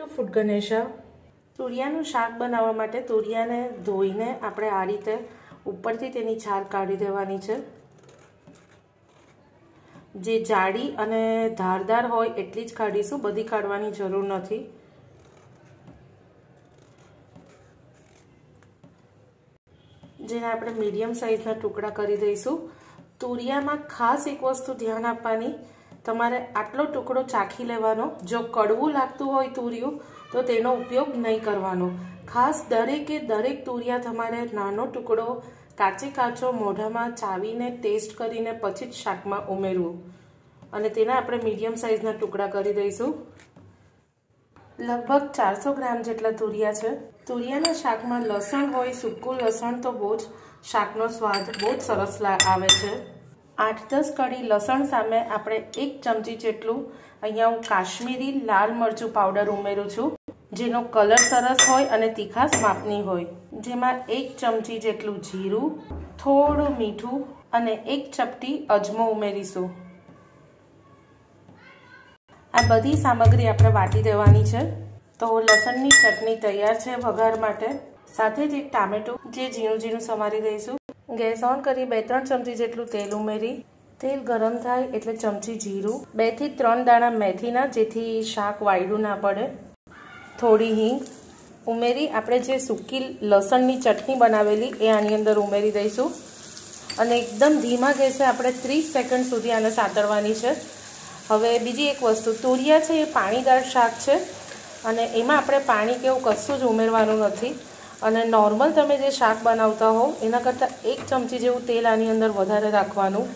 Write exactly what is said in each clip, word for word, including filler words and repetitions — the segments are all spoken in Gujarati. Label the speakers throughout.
Speaker 1: To food Ganesha. તુરિયાનું શાક બનાવવા માટે તુરિયાને ધોઈને આપણે આ રીતે ઉપરથી તેની છાલ કાઢી દેવાની છે। જે જાડી અને ધારદાર હોય એટલી જ કાઢીશું, બધી કાઢવાની જરૂર નથી। જેને આપણે મીડિયમ સાઈઝના ટુકડા કરી દઈશું। તુરિયામાં ખાસ એક વસ્તુ ધ્યાન આપવાની, તમારે આટલો ટુકડો ચાખી લેવાનો। જો કડવું લાગતું હોય તુરિયું તો તેનો ઉપયોગ નહીં કરવાનો। ખાસ દરેકે દરેક તુરિયા તમારે નાનો ટુકડો કાચે કાચો મોઢામાં ચાવીને ટેસ્ટ કરીને પછી જ શાકમાં ઉમેરવું। અને તેના આપણે મીડિયમ સાઈઝના ટુકડા કરી દઈશું। લગભગ ચારસો ગ્રામ જેટલા તુરિયા છે। તુરિયાના શાકમાં લસણ હોય, સૂકું લસણ, તો બહુ જ શાકનો સ્વાદ બહુ જ સરસ આવે છે। આઠ દસ કળી લસણ સામે આપણે એક ચમચી જેટલું અહીંયા હું કાશ્મીરી લાલ મરચું પાવડર ઉમેરું છું, જેનો કલર સરસ હોય અને તીખાશ માપની હોય। જેમાં એક ચમચી જેટલું જીરું, થોડું મીઠું અને એક ચપટી અજમો ઉમેરીશું। આ બધી સામગ્રી આપણે વાટી દેવાની છે। તો લસણની ચટણી તૈયાર છે વઘાર માટે। સાથે જ એક ટામેટું જે ઝીણું ઝીણું સમારી દઈશું। ગેસ ઓન કરી બે ત્રણ ચમચી જેટલું તેલ ઉમેરી તેલ ગરમ થાય એટલે ચમચી જીરું, બે થી ત્રણ દાણા મેથીના, જેથી શાક વાયડું ના પડે, થોડી હિંગ ઉમેરી આપણે જે સૂકી લસણની ચટણી બનાવેલી એ આની અંદર ઉમેરી દઈશું અને એકદમ ધીમા ગેસે આપણે ત્રીસ સેકન્ડ સુધી આને સાતળવાની છે। હવે બીજી એક વસ્તુ, તુરિયા છે એ પાણીદાર શાક છે અને એમાં આપણે પાણી કે એવું કશું જ ઉમેરવાનું નથી। અને નોર્મલ તમે જે શાક બનાવતા હો એના કરતાં એક ચમચી જેવું તેલ આની અંદર વધારે રાખવાનું।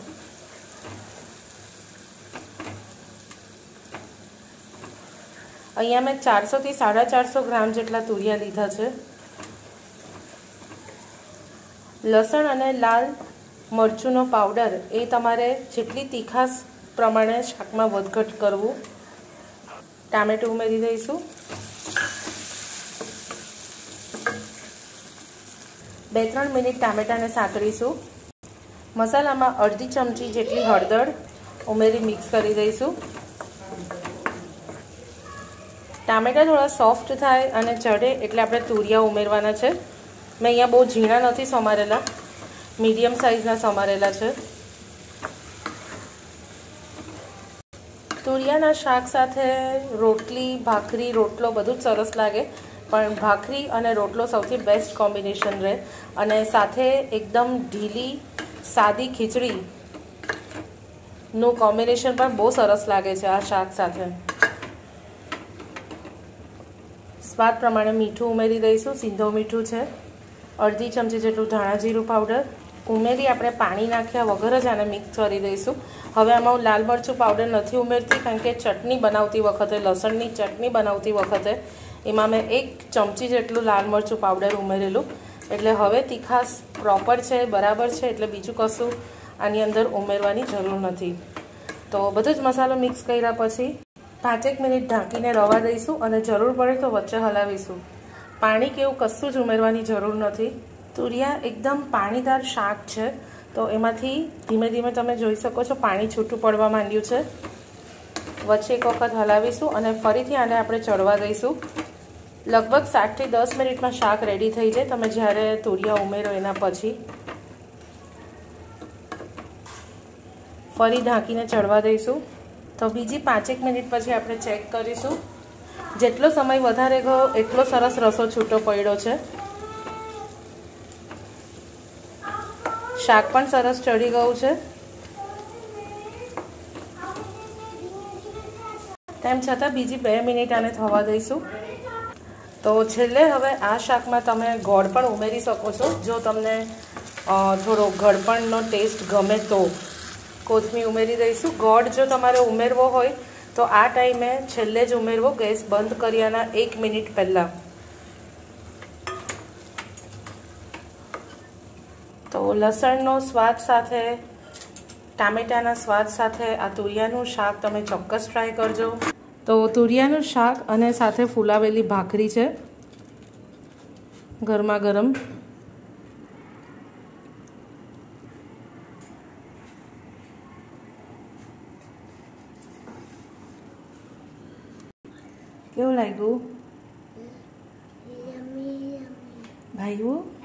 Speaker 1: અહીંયા મેં ચારસો થી સાડા ચારસો ગ્રામ જેટલા તુરિયા લીધા છે। લસણ અને લાલ મરચુંનો પાવડર એ તમારે જેટલી તીખાશ પ્રમાણે શાકમાં વધઘટ કરવું। ટામેટું ઉમેરી દઈશું, બે ત્રણ મિનિટ ટામેટાને સાતળીશું। મસાલામાં અડધી ચમચી જેટલી હળદર ઉમેરી મિક્સ કરી દઈશું। ટામેટા થોડા સોફ્ટ થાય અને ચડે એટલે આપણે તુરિયા ઉમેરવાના છે। મેં અહીંયા બહુ ઝીણા નથી સમારેલા, મીડિયમ સાઈઝના સમારેલા છે। તુરિયાના શાક સાથે રોટલી, ભાખરી, રોટલો બધું જ સરસ લાગે, પણ ભાખરી અને રોટલો સૌથી બેસ્ટ કોમ્બિનેશન રહે। અને સાથે એકદમ ઢીલી સાદી ખીચડીનું કોમ્બિનેશન પણ બહુ સરસ લાગે છે આ શાક સાથે। સ્વાદ પ્રમાણે મીઠું ઉમેરી દઈશું, સિંધો મીઠું છે। અડધી ચમચી જેટલું ધાણા જીરું પાવડર ઉમેરી આપણે પાણી નાખ્યા વગર જ આને મિક્સ કરી દઈશું। હવે આમાં હું લાલ મરચું પાવડર નથી ઉમેરતી, કારણ કે ચટણી બનાવતી વખતે, લસણની ચટણી બનાવતી વખતે એમાં મેં એક ચમચી જેટલું લાલ મરચું પાવડર ઉમેરેલું, એટલે હવે તીખાશ પ્રોપર છે, બરાબર છે, એટલે બીજું કશું આની અંદર ઉમેરવાની જરૂર નથી। તો બધો જ મસાલો મિક્સ કર્યા પછી પાંચેક મિનિટ ઢાંકીને રવા દઈશું અને જરૂર પડે તો વચ્ચે હલાવીશું। પાણી કે એવું કશું જ ઉમેરવાની જરૂર નથી। તુરિયા એકદમ પાણીદાર શાક છે, તો એમાંથી ધીમે ધીમે તમે જોઈ શકો છો પાણી છૂટું પડવા માંડ્યું છે। વચ્ચે એક વખત હલાવીશું અને ફરીથી આને આપણે ચડવા દઈશું। લગભગ સાતથી દસ મિનિટમાં શાક રેડી થઈ જાય, તમે જ્યારે તુરિયા ઉમેરો એના પછી। ફરી ઢાંકીને ચડવા દઈશું। તો બીજી પાંચેક મિનિટ પછી આપણે ચેક કરીશું। જેટલો સમય વધારે ગયો એટલો સરસ રસો છૂટો પડ્યો છે। શાક પણ સરસ ચડી ગયું છે। તેમ છતાં બીજી બે મિનિટ આને થવા દઈશું। તો છેલ્લે હવે આ શાકમાં તમે ગોળ પણ ઉમેરી શકો છો, જો તમને થોડો ગળપણનો ટેસ્ટ ગમે તો। કોથમીર ઉમેરી દઈશું। ગોળ જો તમારે ઉમેરવો હોય તો આ ટાઈમે છેલ્લે જ ઉમેરવો, ગેસ બંધ કર્યાના એક મિનિટ પહેલાં। તો લસણનો સ્વાદ સાથે, ટામેટાના સ્વાદ સાથે આ તુરિયાનું શાક તમે ચોક્કસ ટ્રાય કરજો। તો તુરિયાનું શાક અને સાથે ફૂલાવેલી ભાખરી છે ગરમા ગરમ। કેવું લાગ્યું? ભાઈઓ